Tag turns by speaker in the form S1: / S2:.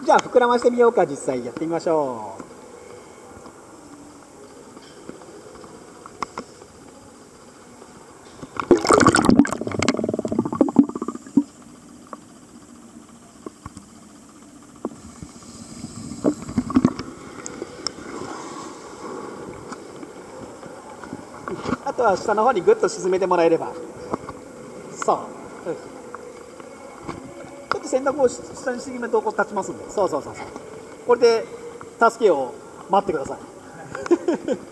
S1: じゃあ膨らましてみようか。実際やってみましょう。あとは下の方にグッと沈めてもらえれば。そう、ちょっと洗濯を下に沈めるとこう立ちますんで。そうそうそうそう。これで助けを待ってください。